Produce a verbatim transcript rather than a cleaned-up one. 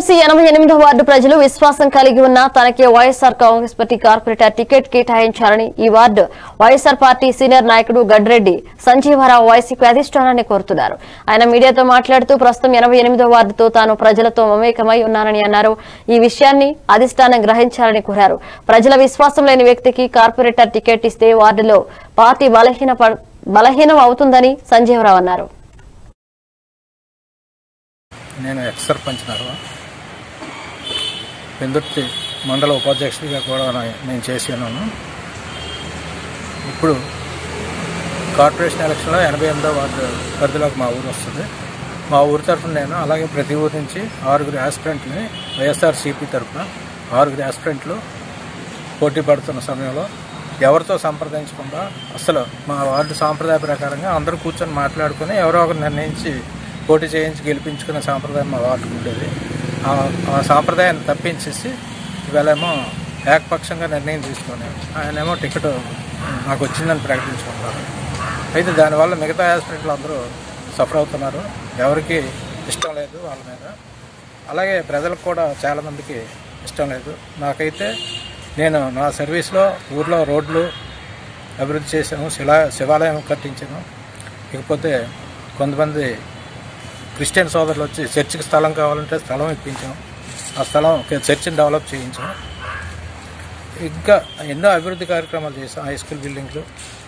MLC ఎనభై ఎనిమిదో ward ప్రజలు విశ్వాసం కలిగి ఉన్న తనకే YSR Congress party corporator ticket కేటాయించారని ఈ వార్డు వైఎస్ఆర్ పార్టీ సీనియర్ నాయకుడు గడ్రెడ్డి సంజీవరావు వైసీపీ అధిష్టానాన్ని కోరుతున్నారు. ఆయన మీడియాతో మాట్లాడుతూ ప్రస్తుతం ఎనభై ఎనిమిదో వార్డుతో తాను ప్రజలతో మమేకమై ఉన్నానని అన్నారు. ఈ విషయాన్ని అధిష్టానం గ్రహించాలని కోరారు. ప్రజల విశ్వాసం లేని వ్యక్తికి కార్పొరేటర్ టికెట్ ఇస్తే వార్డులో పార్టీ బలహీన బలహీనం అవుతుందని సంజీవరావు అన్నారు. నేను ఎక్స్ సర్పంచ్ నర్వ పెందుర్తి మండల ఉపాధ్యక్షుడిగా కూడా నేను చేసి ఉన్నాను. ఇప్పుడు కార్పొరేషన్ ఎలక్షన్లో ఎనభై ఎనిమిదో వార్డు పరిధిలోకి మా ఊరు వస్తుంది. మా ఊరి తరఫున నేను అలాగే ప్రతి ఊరి నుంచి ఆరుగురు యాస్పిరెంట్ని వైఎస్ఆర్సీపీ తరఫున ఆరుగురు యాస్పిరెంట్లు పోటీ పడుతున్న సమయంలో ఎవరితో సంప్రదించకుండా అసలు మా వార్డు సాంప్రదాయ ప్రకారంగా అందరూ కూర్చొని మాట్లాడుకొని ఎవరో ఒకరు నిర్ణయించి పోటీ చేయించి గెలిపించుకునే సాంప్రదాయం మా వార్డుకు ఉండేది. ఆ సాంప్రదాయాన్ని తప్పించేసి ఇవాళేమో ఏకపక్షంగా నిర్ణయం తీసుకొని ఆయనేమో టికెట్ నాకు వచ్చిందని ప్రకటించుకుంటారు. అయితే దానివల్ల మిగతా యాస్పిరెంట్లు అందరూ సఫర్ అవుతున్నారు. ఎవరికి ఇష్టం లేదు వాళ్ళ మీద. అలాగే ప్రజలకు కూడా చాలామందికి ఇష్టం లేదు. నాకైతే నేను నా సర్వీస్లో ఊర్లో రోడ్లు అభివృద్ధి చేశాను, శిలా శివాలయం కట్టించాను. ఇకపోతే కొంతమంది క్రిస్టియన్ సోదరులు వచ్చి చర్చికి స్థలం కావాలంటే స్థలం ఇప్పించాం. ఆ స్థలం చర్చిని డెవలప్ చేయించాం. ఇంకా ఎన్నో అభివృద్ధి కార్యక్రమాలు చేసాం. హై స్కూల్ బిల్డింగ్లు